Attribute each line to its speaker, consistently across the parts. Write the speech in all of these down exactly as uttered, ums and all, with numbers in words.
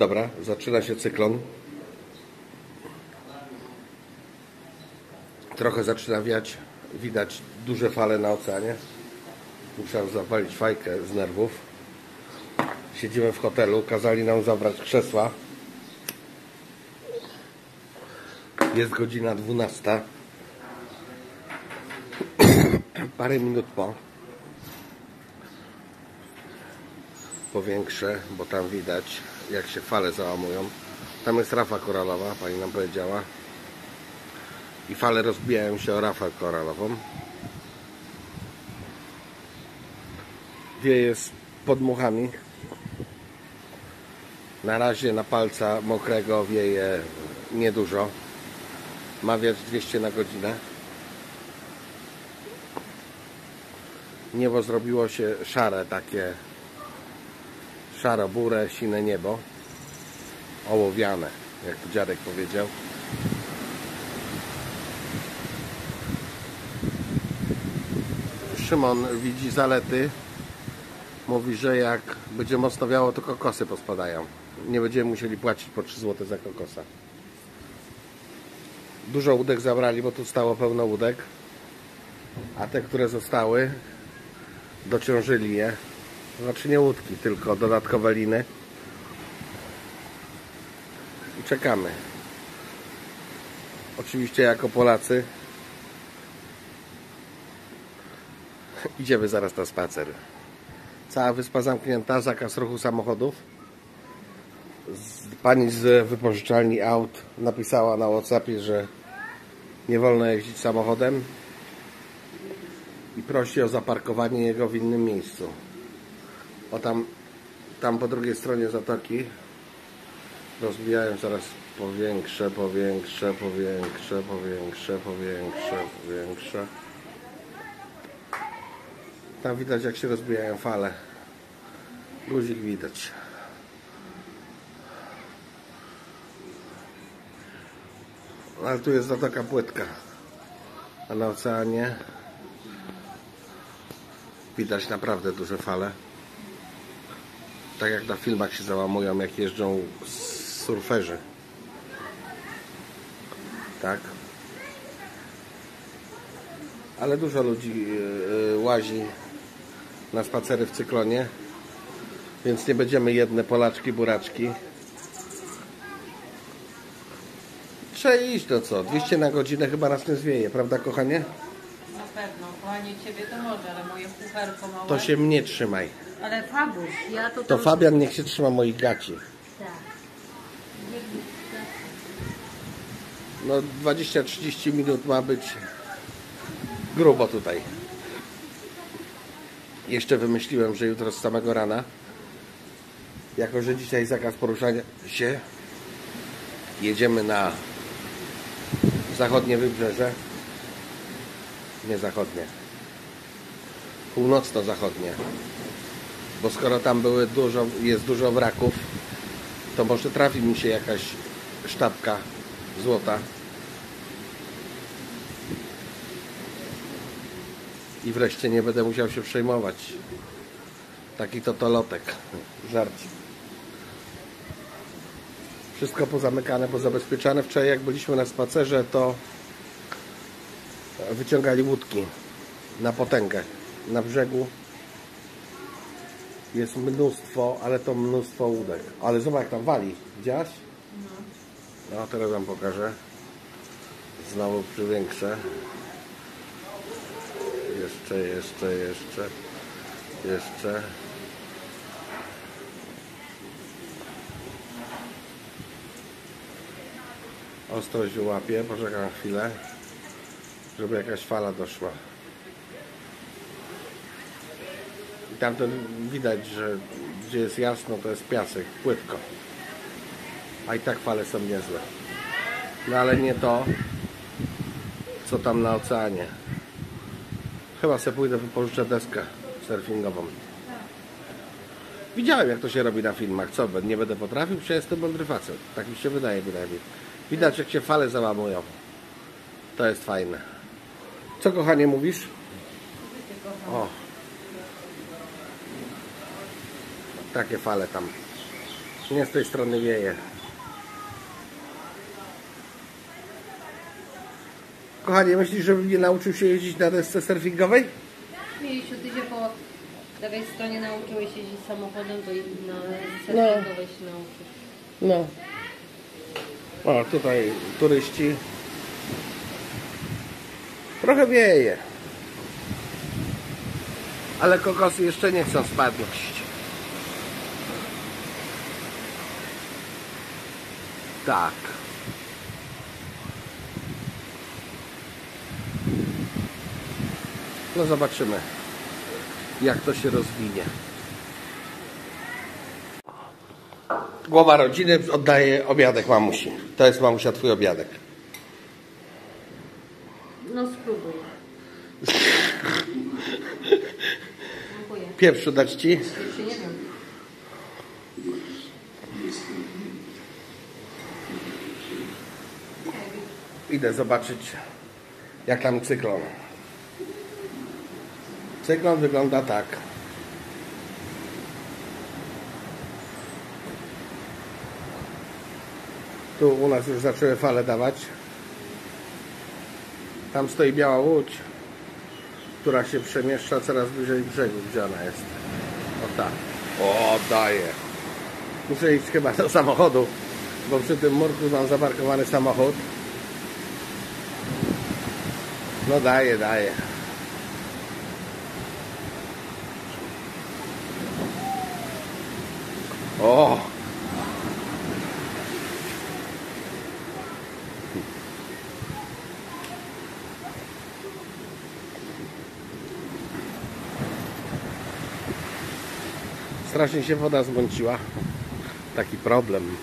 Speaker 1: Dobra, zaczyna się cyklon. Trochę zaczyna wiać. Widać duże fale na oceanie. Musiałem zapalić fajkę z nerwów. Siedzimy w hotelu. Kazali nam zabrać krzesła. Jest godzina dwunasta. Parę minut po. Powiększę, bo tam widać, jak się fale załamują. Tam jest rafa koralowa, pani nam powiedziała. I fale rozbijają się o rafę koralową. Wieje z podmuchami. Na razie na palca mokrego wieje niedużo. Ma wiać dwieście na godzinę. Niebo zrobiło się szare, takie szaro-burę, sine niebo. Ołowiane, jak tu dziadek powiedział. Szymon widzi zalety. Mówi, że jak będzie mocno wiało, to kokosy pospadają. Nie będziemy musieli płacić po trzy złote za kokosa. Dużo łódek zabrali, bo tu stało pełno łódek. A te, które zostały, dociążyli je. Znaczy nie łódki, tylko dodatkowe liny. I czekamy. Oczywiście jako Polacy idziemy zaraz na spacer. Cała wyspa zamknięta, zakaz ruchu samochodów. Pani z wypożyczalni aut napisała na WhatsAppie, że nie wolno jeździć samochodem i prosi o zaparkowanie jego w innym miejscu. O tam, tam po drugiej stronie zatoki rozbijają, zaraz powiększę, powiększę, powiększę, powiększę, powiększę, powiększę. Tam widać, jak się rozbijają fale. Guzik widać. Ale tu jest zatoka płytka. A na oceanie widać naprawdę duże fale. Tak jak na filmach się załamują, jak jeżdżą surferzy. Tak. Ale dużo ludzi yy, łazi na spacery w cyklonie. Więc nie będziemy jedne Polaczki, buraczki. Trzeba iść, to co? dwieście na godzinę chyba nas nie zwieje, prawda kochanie?
Speaker 2: Na pewno, kochanie, ciebie to może, ale moje kucharko małe...
Speaker 1: To się mnie trzymaj.
Speaker 2: Ale Fabuś, ja to...
Speaker 1: To Fabian niech się trzyma moich gaci.
Speaker 2: Tak.
Speaker 1: No dwadzieścia trzydzieści minut ma być grubo tutaj. Jeszcze wymyśliłem, że jutro z samego rana, jako że dzisiaj zakaz poruszania się, jedziemy na zachodnie wybrzeże. Nie zachodnie. Północno-zachodnie. Bo skoro tam były dużo, jest dużo wraków, to może trafi mi się jakaś sztabka złota. I wreszcie nie będę musiał się przejmować. Taki to to lotek. Żart. Wszystko pozamykane, pozabezpieczane. Wczoraj jak byliśmy na spacerze, to wyciągali łódki na potęgę. Na brzegu jest mnóstwo, ale to mnóstwo łódek. Ale zobacz, jak tam wali. Widziałaś? No. No, teraz wam pokażę. Znowu przywiększę. Jeszcze, jeszcze, jeszcze. Jeszcze. Ostrość łapie. Poczekam chwilę, żeby jakaś fala doszła. I tam to widać, że gdzie jest jasno, to jest piasek, płytko. A i tak fale są niezłe. No ale nie to, co tam na oceanie. Chyba sobie pójdę, wypożyczę deskę surfingową. Widziałem, jak to się robi na filmach. Co, nie będę potrafił? Przecież jestem mądry facet. Tak mi się wydaje bynajmniej. Widać, jak się fale załamują. To jest fajne. Co, kochanie, mówisz? O. Takie fale tam Nie z tej strony wieje. Kochanie, myślisz, żebym nie nauczył się jeździć na desce surfingowej?
Speaker 2: Mieliśmy, ty się po lewej stronie nauczyłeś jeździć samochodem, to i na surfingowej się nauczysz.
Speaker 1: No. O, tutaj turyści. Trochę wieje. Ale kokosy jeszcze nie chcą spadnąć. Tak. No zobaczymy, jak to się rozwinie. Głowa rodziny oddaje obiadek mamusi. To jest, mamusia, twój obiadek.
Speaker 2: No spróbuj. Dziękuję.
Speaker 1: Pieprzu dać ci?
Speaker 2: Jeszcze nie wiem.
Speaker 1: Idę zobaczyć, jak tam cyklon. Cyklon wygląda tak. Tu u nas już zaczęły fale dawać. Tam stoi biała łódź, która się przemieszcza coraz bliżej brzegu. Gdzie ona jest? O tak. O, daje. Muszę iść chyba do samochodu, bo przy tym murku mam zaparkowany samochód. No daje, daje. O! Strasznie się woda zmąciła. Taki problem.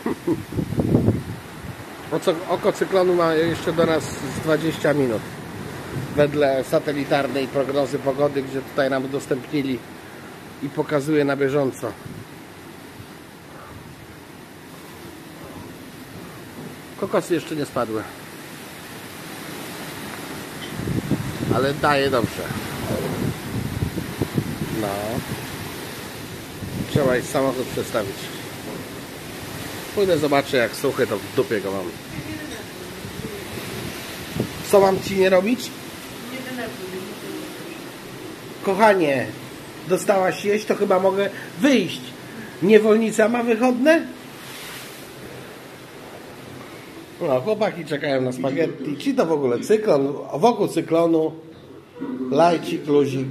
Speaker 1: Oko cyklonu ma jeszcze do nas z dwadzieścia minut. Wedle satelitarnej prognozy pogody, gdzie tutaj nam udostępnili i pokazuje na bieżąco. Kokosy jeszcze nie spadły. Ale daje dobrze. No. Trzeba iść samochód przestawić. Pójdę, zobaczę, jak suchy, to w dupie go mam. Co mam ci nie robić? Kochanie, dostałaś jeść, to chyba mogę wyjść. Niewolnica ma wychodne? No, chłopaki czekają na spaghetti. Ci to w ogóle cyklon, wokół cyklonu lajcik, luzik.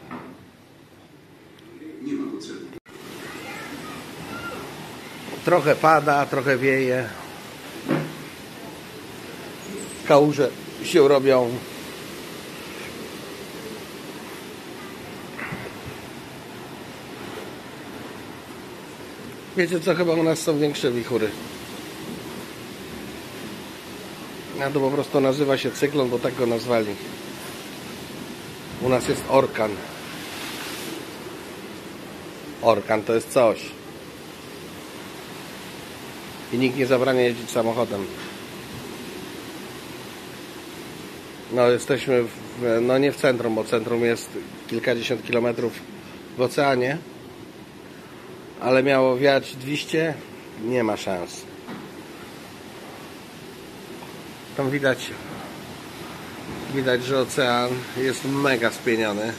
Speaker 1: Trochę pada, trochę wieje. Kałuże się robią. Wiecie co, chyba u nas są większe wichury. A to po prostu nazywa się cyklon, bo tak go nazwali. U nas jest orkan. Orkan to jest coś. I nikt nie zabrania jeździć samochodem. No jesteśmy w, no nie w centrum, bo centrum jest kilkadziesiąt kilometrów w oceanie. Ale miało wiać dwieście, nie ma szans. Tam widać, widać, że ocean jest mega spieniony.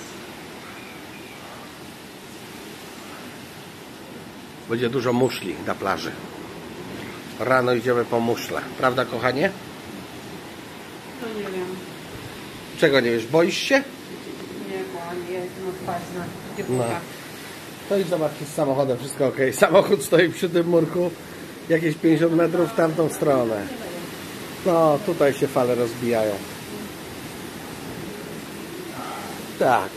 Speaker 1: Będzie dużo muszli na plaży. Rano idziemy po muszle. Prawda, kochanie?
Speaker 2: To nie wiem.
Speaker 1: Czego nie wiesz? Boisz się?
Speaker 2: Nie, bo nie jestem odważna.
Speaker 1: No. To i zobaczcie, z samochodem wszystko ok. Samochód stoi przy tym murku jakieś pięćdziesiąt metrów w tamtą stronę. No, tutaj się fale rozbijają. Tak.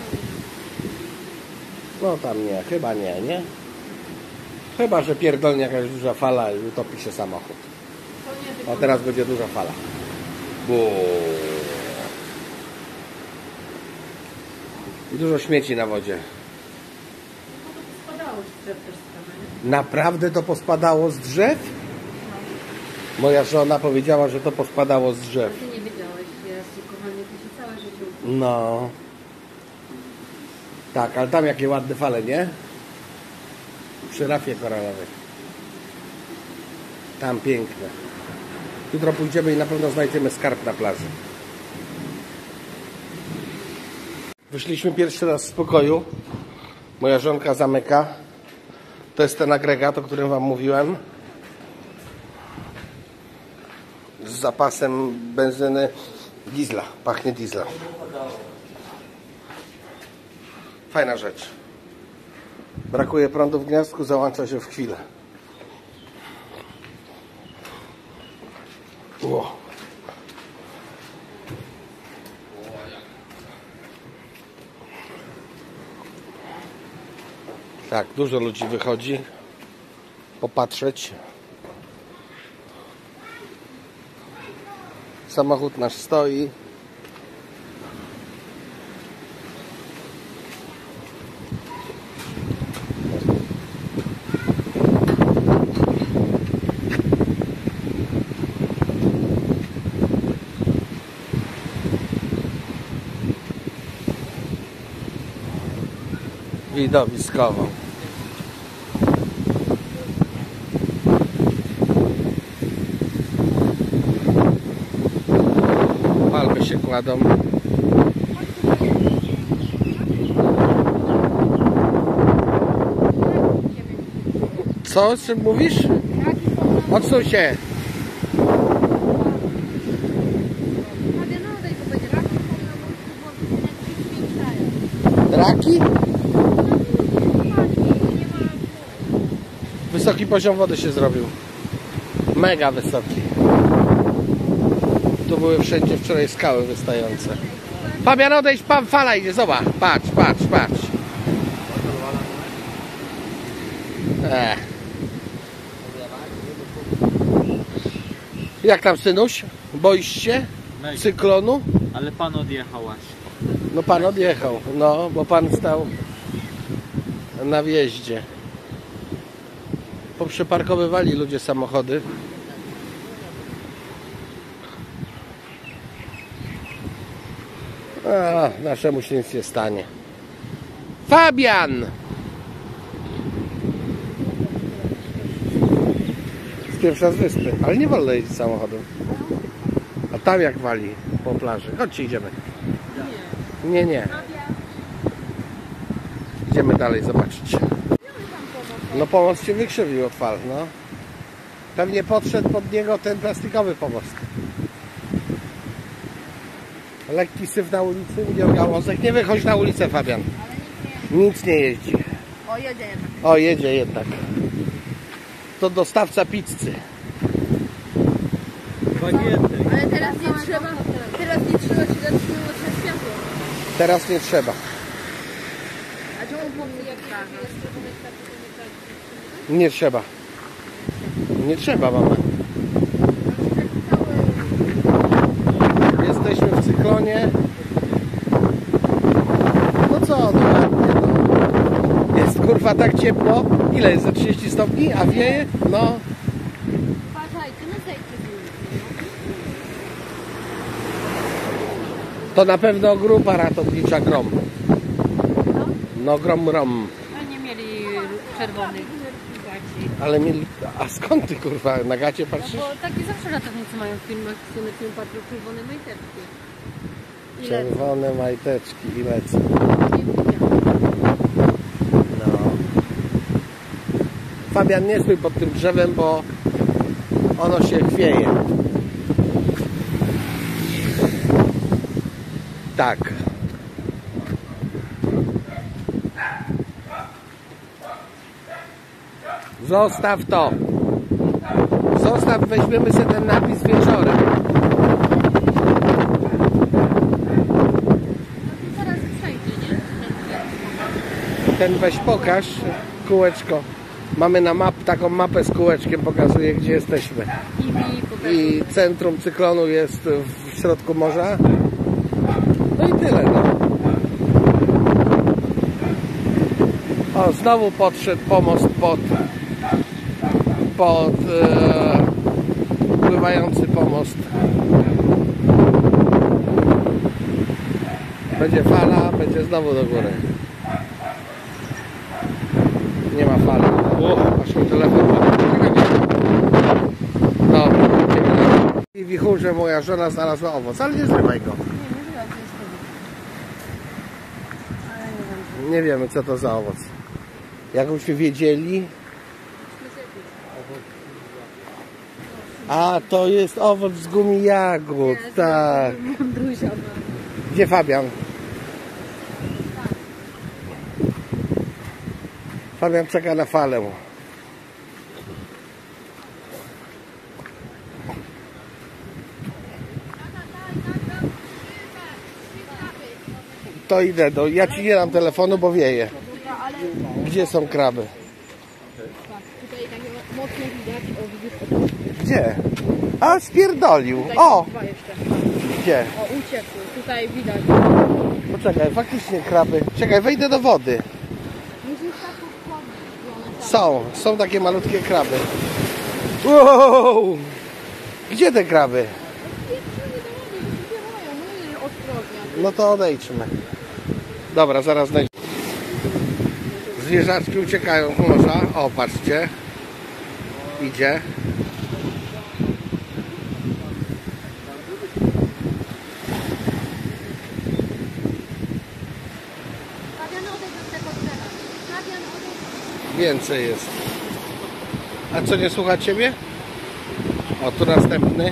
Speaker 1: No tam nie, chyba nie, nie? Chyba, że pierdolnie jakaś duża fala i utopi się samochód. A teraz będzie duża fala. Buuu. I dużo śmieci na wodzie.
Speaker 2: Spadało z drzew też trochę.
Speaker 1: Naprawdę to pospadało z drzew? Moja żona powiedziała, że to pospadało z drzew.
Speaker 2: Ty nie wiedziałeś, Jezu, kochanie, ty się całe życie uczysz.
Speaker 1: No. Tak, ale tam jakie ładne fale, nie? Przy rafie koralowej. Tam piękne. Jutro pójdziemy i na pewno znajdziemy skarb na plaży. Wyszliśmy pierwszy raz z pokoju. Moja żonka zamyka. To jest ten agregat, o którym wam mówiłem. Z zapasem benzyny diesla. Pachnie dieslem. Fajna rzecz. Brakuje prądu w gniazdku, załącza się w chwilę. Ło. Tak, dużo ludzi wychodzi popatrzeć. Samochód nasz stoi. Widowiskowo. Palmy się kładą. Co? O czym mówisz? Odsuń się. Raki? Wysoki poziom wody się zrobił. Mega wysoki. Tu były wszędzie wczoraj skały wystające. Fabian, odejdź, pan, fala idzie, zobacz. Patrz, patrz, patrz. Ech. Jak tam, synuś? Boisz się
Speaker 3: Mega.
Speaker 1: cyklonu?
Speaker 3: Ale pan odjechał właśnie.
Speaker 1: No pan odjechał, no, bo pan stał na wjeździe. Poprzeparkowywali ludzie samochody. A, naszemu się nic nie stanie. Fabian! Z pierwsza z wyspy, ale nie wolno jeździć samochodem. A tam jak wali po plaży. Chodźcie, idziemy. Nie, nie. Idziemy dalej zobaczyć. No pomost się wykrzywił od fal, no. Pewnie podszedł pod niego ten plastikowy pomost. Lekki syf na ulicy, nie gałązek. Nie wychodź na ulicę, Fabian. Nic nie jeździ.
Speaker 2: O, jedzie jednak.
Speaker 1: O, jedzie jednak. To dostawca pizzy.
Speaker 3: Bagiety.
Speaker 2: Ale teraz nie trzeba, teraz nie trzeba się zatrzymywać na światło.
Speaker 1: Teraz nie trzeba.
Speaker 2: A czemu pomysł jak jest?
Speaker 1: Nie trzeba. Nie trzeba, mama. Jesteśmy w cyklonie. No co, no ładnie, no. Jest kurwa tak ciepło. Ile jest? Za trzydzieści stopni? A wieje? No.
Speaker 2: Uważajcie, no zejdźcie z ulicy.
Speaker 1: To na pewno grupa ratownicza Grom. No Grom Grom.
Speaker 2: Oni mieli czerwonych gaci.
Speaker 1: Ale mieli... A skąd ty kurwa na gacie patrzysz?
Speaker 2: No bo takie zawsze ratownicy mają w filmach, w film patrzą czerwone majteczki. I lecą.
Speaker 1: Czerwone majteczki i lecą. No. Fabian, nie stój pod tym drzewem, bo ono się chwieje. Tak. Zostaw to. Zostaw, weźmiemy sobie ten napis wieczorem.
Speaker 2: Zaraz przejdzie, nie?
Speaker 1: Ten weź pokaż, kółeczko. Mamy na map, taką mapę z kółeczkiem, pokazuje gdzie jesteśmy.
Speaker 2: I mi pokażą.
Speaker 1: I centrum cyklonu jest w środku morza. No i tyle, no. O, znowu podszedł pomost pod pod e, pływający pomost. Będzie fala, będzie znowu do góry. Nie ma fali. O, aż mi telefon. wichurze moja żona znalazła owoc, ale nie zrywaj go.
Speaker 2: Nie, nie wiem, co jest tego. Ale nie wiem.
Speaker 1: Nie wiemy, co to za owoc. Jakbyśmy wiedzieli... A, to jest owoc z gumi jagód, tak.
Speaker 2: Mądrusia ma.
Speaker 1: Gdzie Fabian? Fabian czeka na falę. To idę do... Ja ci nie dam telefonu, bo wieje. Gdzie są kraby?
Speaker 2: Tutaj tak mocno widać, o widzisz,
Speaker 1: Gdzie? A, spierdolił.
Speaker 2: tutaj
Speaker 1: O!
Speaker 2: są dwa jeszcze.
Speaker 1: Gdzie?
Speaker 2: O, uciekły, tutaj widać.
Speaker 1: Poczekaj, faktycznie kraby. Czekaj, wejdę do wody.
Speaker 2: Musisz tak podchodzić.
Speaker 1: Są, są takie malutkie kraby. Wow! Gdzie te kraby? No to odejdźmy. Dobra, zaraz znajdziemy. Zwierzaczki uciekają z morza. O, patrzcie. Idzie. Więcej jest. A co, nie słucha ciebie? O, tu następny.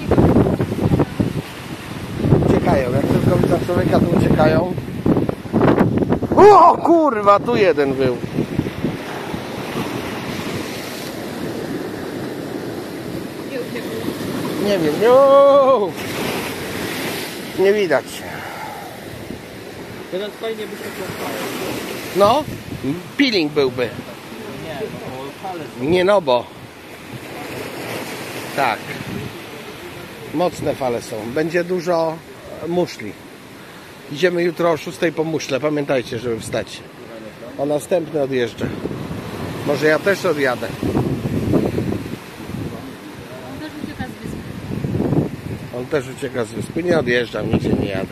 Speaker 1: Uciekają. Jak tylko widzą człowieka, to uciekają. O kurwa, tu jeden był. Nie wiem. O! Nie widać.
Speaker 3: Teraz fajnie by się klopało.
Speaker 1: No, peeling byłby.
Speaker 3: Nie, bo fale są.
Speaker 1: Nie no bo. Tak. Mocne fale są. Będzie dużo muszli. Idziemy jutro o szóstej po muszle. Pamiętajcie, żeby wstać. O, następny odjeżdża. Może ja też odjadę.
Speaker 2: On też ucieka z wyspy.
Speaker 1: On też ucieka z wyspy. Nie odjeżdżam, nigdzie nie jadę.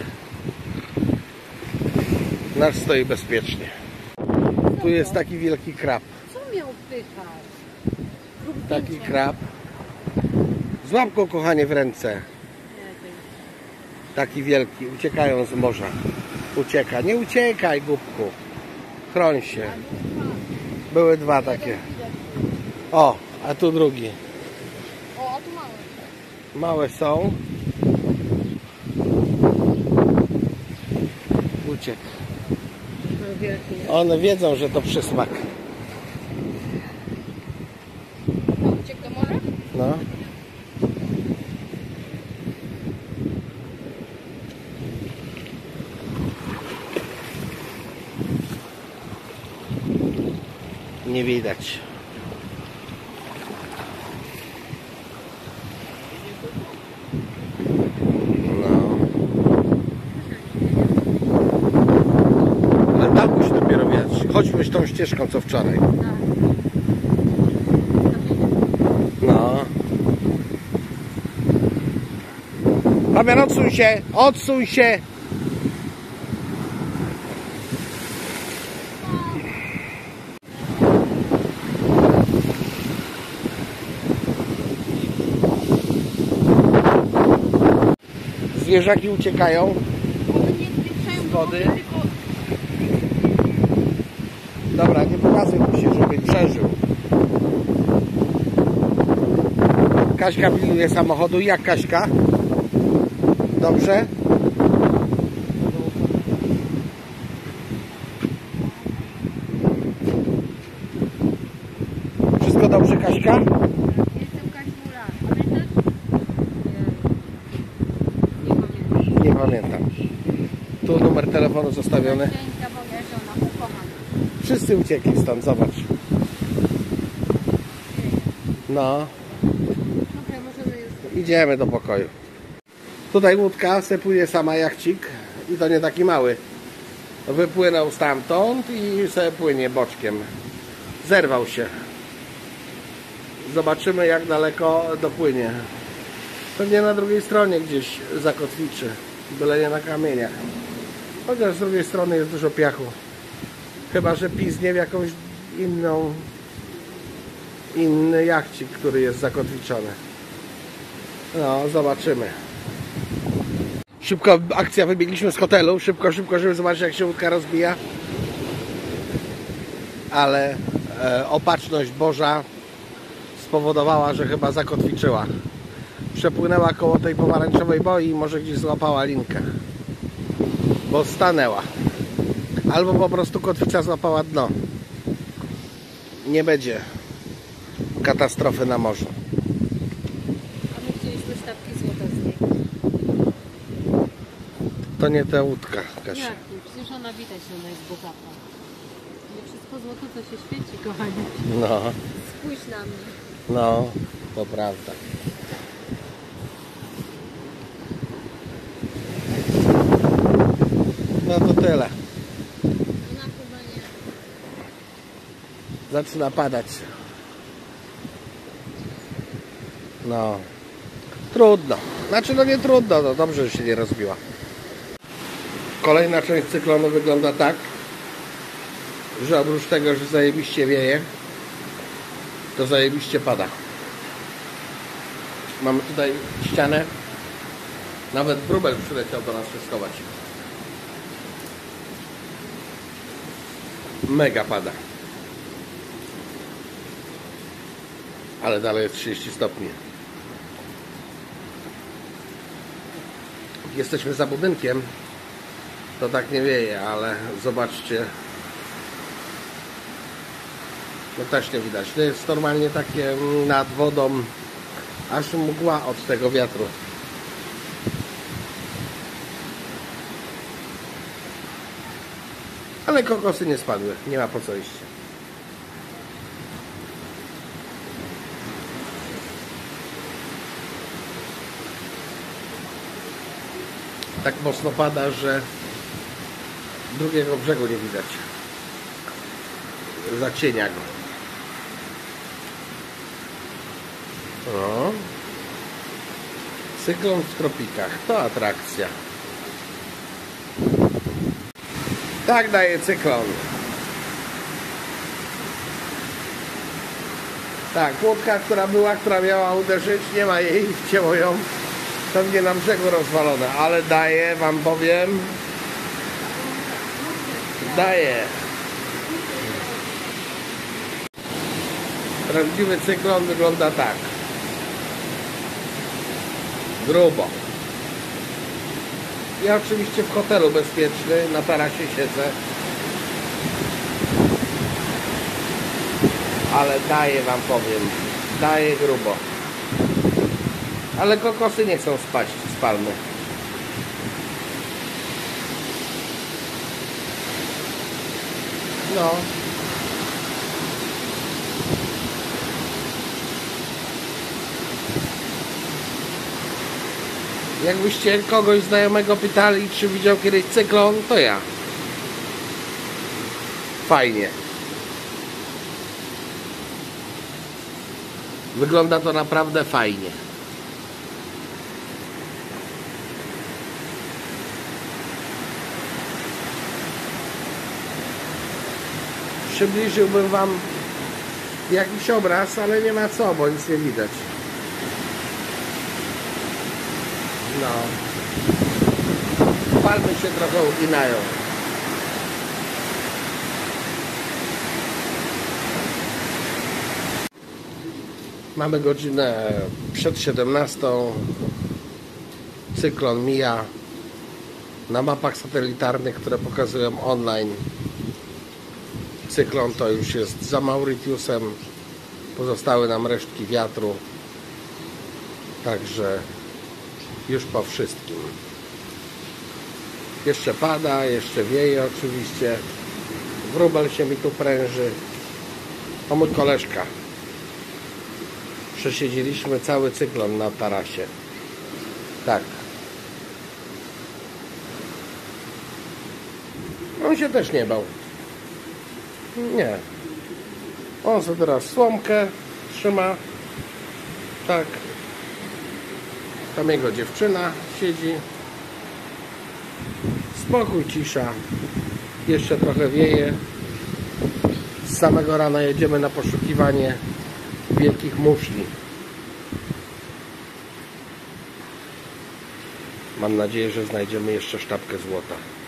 Speaker 1: Nasz stoi bezpiecznie. Tu jest taki wielki krab.
Speaker 2: Co miał pychać?
Speaker 1: Taki krab. Złap go, kochanie, w ręce. Taki wielki. Uciekają z morza. Ucieka. Nie uciekaj, głupku. Chroń się. Były dwa takie. O, a tu drugi.
Speaker 2: O, a tu małe.
Speaker 1: Małe są. Uciekł.
Speaker 2: No wielki.
Speaker 1: One wiedzą, że to przysmak.
Speaker 2: Uciekł do morza?
Speaker 1: No. Nie widać. No. Ale tam musi dopiero wiać. Chodźmy tą ścieżką co wczoraj. No. Fabian, odsuń się! Odsuń się! Zwierzaki uciekają z wody. Dobra, nie pokazuj mu się, żeby przeżył. Kaśka pilnuje samochodu. Jak Kaśka? Dobrze? Wszystko dobrze, Kaśka?
Speaker 2: Jestem Kaśmula. Pamiętasz? Nie.
Speaker 1: Nie
Speaker 2: Nie pamiętam.
Speaker 1: pamiętam. Tu numer telefonu zostawiony.
Speaker 2: Szczęścia, bo ja żona pokocham.
Speaker 1: Wszyscy uciekli stąd, zobacz. No,
Speaker 2: Dobra, możemy już.
Speaker 1: idziemy do pokoju. Tutaj łódka sepuje sama jachcik i to nie taki mały. Wypłynął stamtąd i sobie płynie boczkiem. Zerwał się. Zobaczymy, jak daleko dopłynie. Pewnie na drugiej stronie gdzieś zakotwiczy. Byle nie na kamieniach. Chociaż z drugiej strony jest dużo piachu. Chyba że piznie w jakąś inną inny jachcik, który jest zakotwiczony. No, zobaczymy. Szybko akcja, wybiegliśmy z hotelu. Szybko, szybko, żeby zobaczyć, jak się łódka rozbija. Ale e, opatrzność Boża spowodowała, że chyba zakotwiczyła. Przepłynęła koło tej pomarańczowej boi i może gdzieś złapała linkę. Bo stanęła. Albo po prostu kotwica złapała dno. Nie będzie katastrofy na morzu.
Speaker 2: A my chcieliśmy sztabki złota z niej.
Speaker 1: To nie ta łódka, Kasia.
Speaker 2: Jak nie? Przecież ona widać, że ona jest bogata. Nie wszystko złoto, co się świeci, kochani.
Speaker 1: No,
Speaker 2: Spójrz na mnie.
Speaker 1: no, to prawda. No to tyle.
Speaker 2: Ona chyba nie.
Speaker 1: Zaczyna padać. No. Trudno. Znaczy no nie trudno, no dobrze, że się nie rozbiła. Kolejna część cyklonu wygląda tak, że oprócz tego, że zajebiście wieje, to zajebiście pada. Mamy tutaj ścianę. Nawet wróbel przyleciał do nas się schować. Mega pada. Ale dalej jest trzydzieści stopni. Jesteśmy za budynkiem. To tak nie wieje, ale zobaczcie. No też nie widać. To jest normalnie takie nad wodą, aż mgła od tego wiatru. Ale kokosy nie spadły. Nie ma po co iść. Tak mocno pada, że drugiego brzegu nie widać. Zacienia go. O. Cyklon w tropikach. To atrakcja. Tak daje cyklon. Tak, łódka, która była, która miała uderzyć, nie ma jej, wcięło ją. Pewnie na brzegu rozwalone, ale daje, wam powiem. Daje. Prawdziwy cyklon wygląda tak. Grubo. Ja oczywiście w hotelu bezpieczny, na tarasie siedzę. Ale daje, wam powiem. Daje grubo. Ale kokosy nie chcą spaść z palmy. No. Jakbyście kogoś znajomego pytali, czy widział kiedyś cyklon, to ja. Fajnie. Wygląda to naprawdę fajnie. Przybliżyłbym wam jakiś obraz, ale nie ma co, bo nic nie widać. No. Palmy się trochę uginają. Mamy godzinę przed siedemnastą. Cyklon mija. Na mapach satelitarnych, które pokazują online, cyklon to już jest za Mauritiusem. Pozostały nam resztki wiatru. Także już po wszystkim. Jeszcze pada, jeszcze wieje oczywiście. Wróbel się mi tu pręży. To mój koleżka. Przesiedzieliśmy cały cyklon na tarasie. Tak. On się też nie bał. Nie. On sobie teraz słomkę trzyma. Tak. Tam jego dziewczyna siedzi. Spokój, cisza. Jeszcze trochę wieje. Z samego rana jedziemy na poszukiwanie wielkich muszli. Mam nadzieję, że znajdziemy jeszcze sztabkę złota.